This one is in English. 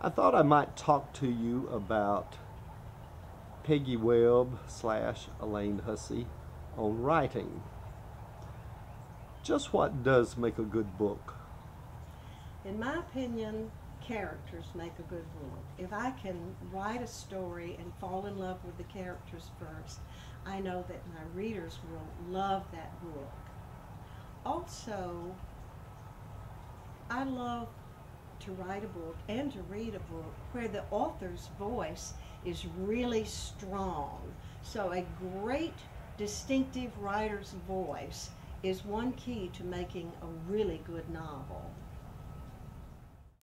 I thought I might talk to you about Peggy Webb slash Elaine Hussey on writing. Just what does make a good book? In my opinion, characters make a good book. If I can write a story and fall in love with the characters first, I know that my readers will love that book. Also, I love to write a book and to read a book where the author's voice is really strong. So a great distinctive writer's voice is one key to making a really good novel.